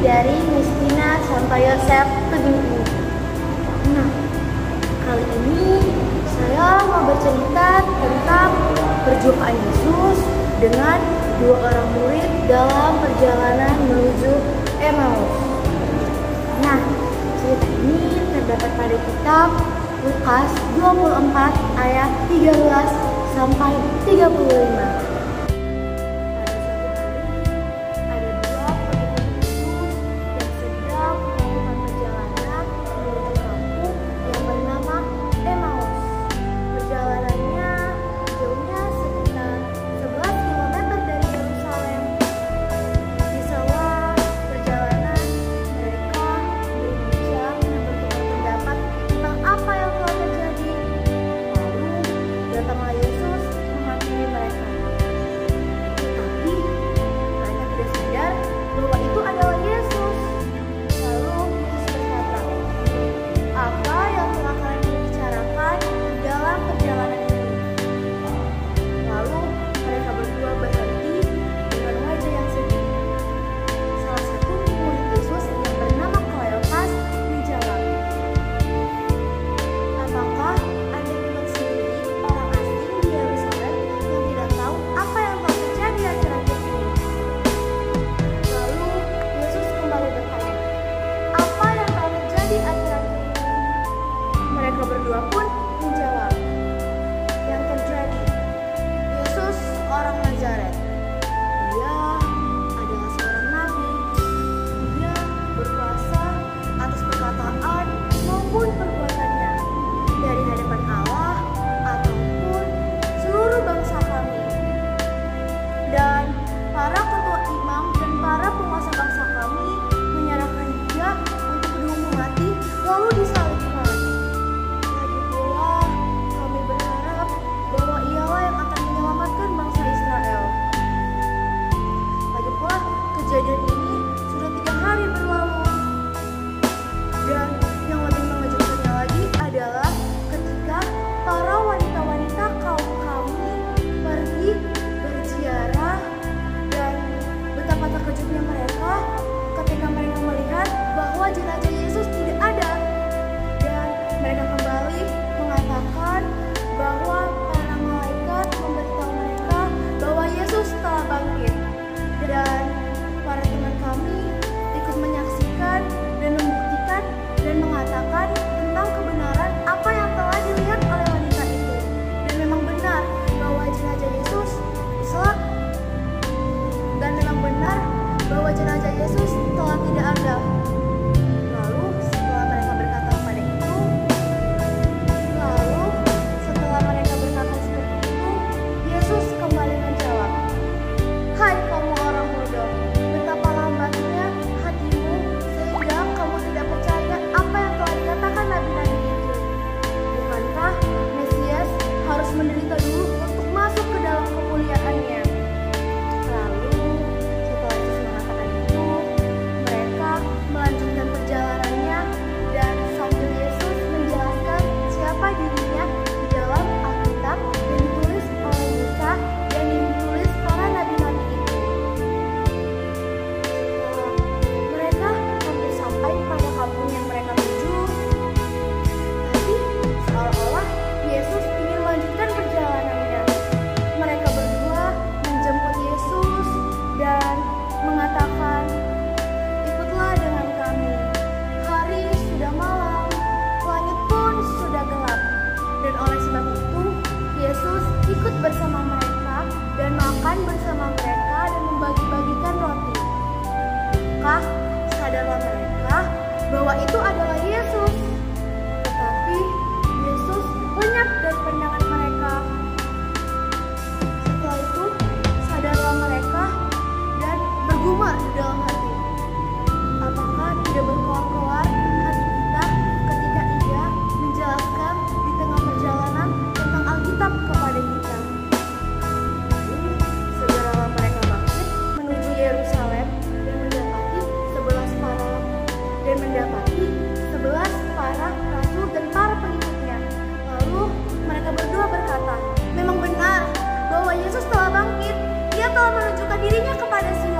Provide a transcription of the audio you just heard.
dari Miss Tina Santo Yosef Tebing ini. Nah, kali ini saya mau bercerita tentang perjumpaan Yesus dengan dua orang murid dalam perjalanan menuju Emmaus. Nah, cerita ini terdapat pada kitab Lukas 24 ayat 13 sampai 35. Berdua pun menjawab, yang terjadi, Yesus orang Nazaret. Dia adalah seorang nabi. Dia berkuasa atas perkataan maupun perbuatannya dari hadapan Allah ataupun seluruh bangsa kami. Dan para ketua imam dan para penguasa bangsa kami menyerahkan dia untuk dihukum mati lalu disalibkan. Kejadian ini sudah 3 hari berlalu. Dan yang lebih mengejutkannya lagi adalah ketika para wanita-wanita kaum kami pergi berziarah, dan betapa terkejutnya mereka ketika mereka melihat bahwa jenazah Yesus tidak ada. Dan mereka kembali mengatakan bahwa para malaikat memberitahu mereka bahwa Yesus telah bangkit. Dan para teman kami ikut menyaksikan dan membuktikan dan mengatakan tentang kebenaran apa yang telah dilihat oleh wanita itu. Dan memang benar bahwa jenazah Yesus disalib. Dan memang benar bahwa jenazah Yesus telah tidak ada. Lalu setelah mereka berkata seperti itu, Yesus kembali menjawab, "Hai kamu orang bodoh, betapa lambatnya hatimu sehingga kamu tidak percaya apa yang telah dikatakan nabi-nabi itu. Bukankah Mesias harus menderita dulu untuk masuk ke dalam kemuliaannya?" Lalu setelah Yesus mengatakan itu, mereka melanjutkan perjalanannya, dan sambil Yesus menjelaskan siapa dirinya di dalam Alkitab yang ditulis oleh Musa dan yang ditulis para nabi-nabi itu. Mereka hampir sampai pada kampung yang mereka tuju, tapi seolah-olah Yesus ingin melanjutkan perjalanannya. Mereka berdua menjemput Yesus dan mengatakan, "Ikutlah dengan kami. Hari sudah malam, langit pun sudah gelap." Dan oleh sebab itu, Yesus ikut bersama mereka dan makan bersama mereka dan membagi-bagikan roti. Maka sadarlah mereka bahwa itu adalah Yesus. Tetapi Yesus lenyap dari pandangan mereka. Setelah itu sadarlah mereka dan bergumar di dalam hati, apakah tidak berkoar-koar hati kita ketika Ia menjelaskan di tengah perjalanan tentang Alkitab kepada kita? Segeralah mereka bangkit menuju Yerusalem dan mendapati 11 para rasul dan para pengikutnya. Lalu mereka berdua berkata, "Memang benar bahwa Yesus telah bangkit. Ia telah menunjukkan dirinya kepada semua